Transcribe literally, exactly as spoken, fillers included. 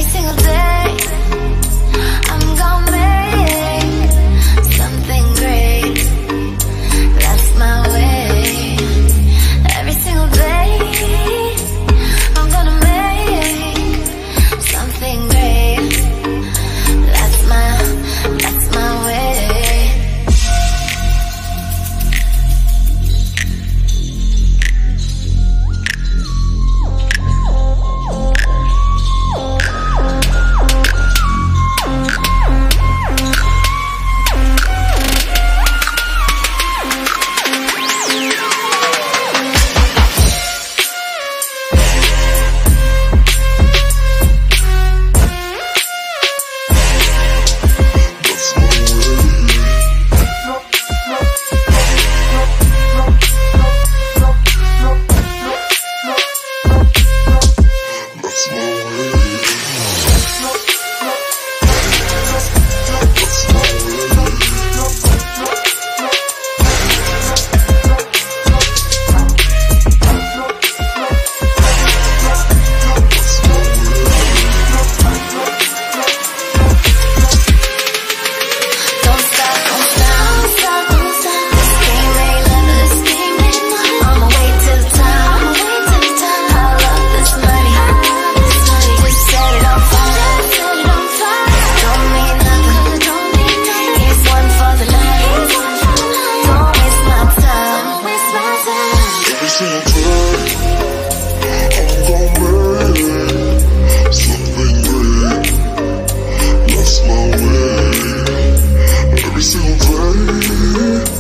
single day I'm gonna make something great. That's my way. Every single day I'm gonna make something great. That's my, that's my way. Every single day